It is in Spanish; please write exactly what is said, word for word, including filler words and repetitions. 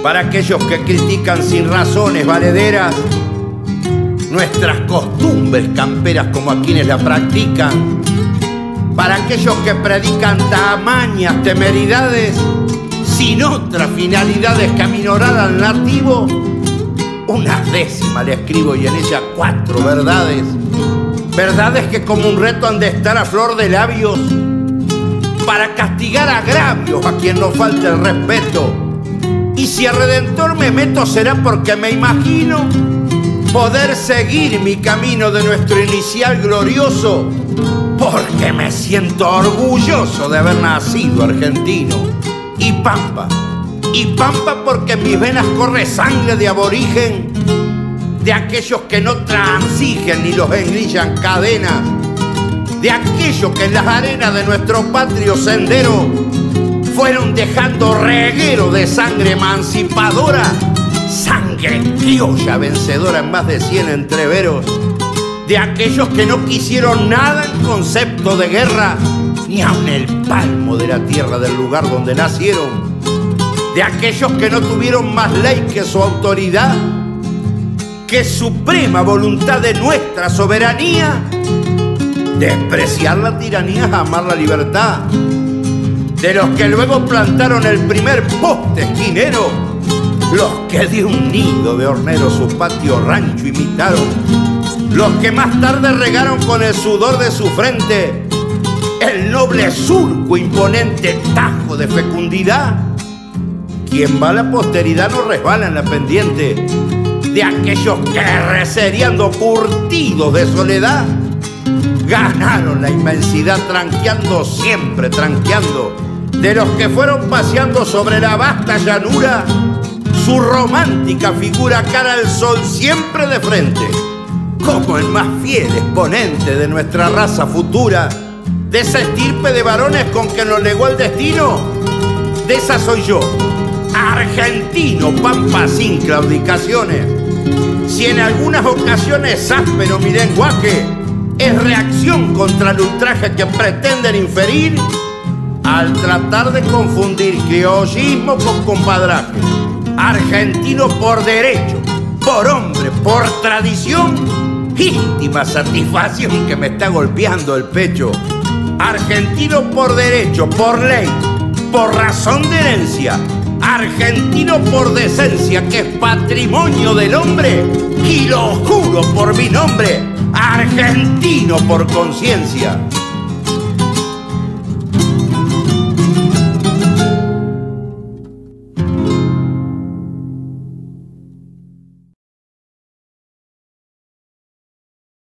Para aquellos que critican sin razones valederas nuestras costumbres camperas como a quienes la practican, para aquellos que predican tamañas temeridades sin otras finalidades que aminorar al nativo, una décima le escribo y en ella cuatro verdades, verdades que como un reto han de estar a flor de labios para castigar agravios a quien nos falte el respeto. Y si a Redentor me meto será porque me imagino poder seguir mi camino de nuestro inicial glorioso, porque me siento orgulloso de haber nacido argentino. Y pampa, y pampa porque en mis venas corre sangre de aborigen, de aquellos que no transigen ni los engrillan cadenas, de aquellos que en las arenas de nuestro patrio sendero fueron dejando reguero de sangre emancipadora, sangre criolla vencedora en más de cien entreveros, de aquellos que no quisieron nada en concepto de guerra, ni aun el palmo de la tierra del lugar donde nacieron, de aquellos que no tuvieron más ley que su autoridad, que suprema voluntad de nuestra soberanía. Despreciar la tiranía es amar la libertad, de los que luego plantaron el primer poste esquinero, los que de un nido de hornero su patio rancho imitaron, los que más tarde regaron con el sudor de su frente el noble surco imponente tajo de fecundidad. Quien va a la posteridad no resbala en la pendiente de aquellos que resereando curtidos de soledad ganaron la inmensidad tranqueando, siempre tranqueando, de los que fueron paseando sobre la vasta llanura su romántica figura cara al sol siempre de frente, como el más fiel exponente de nuestra raza futura, de esa estirpe de varones con que nos legó el destino. De esa soy yo, argentino, pampa sin claudicaciones. Si en algunas ocasiones áspero mi lenguaje es reacción contra el ultraje que pretenden inferir al tratar de confundir criollismo con compadraje. Argentino por derecho, por hombre, por tradición, íntima satisfacción que me está golpeando el pecho. Argentino por derecho, por ley, por razón de herencia. Argentino por decencia, que es patrimonio del hombre, y lo juro por mi nombre, argentino por conciencia.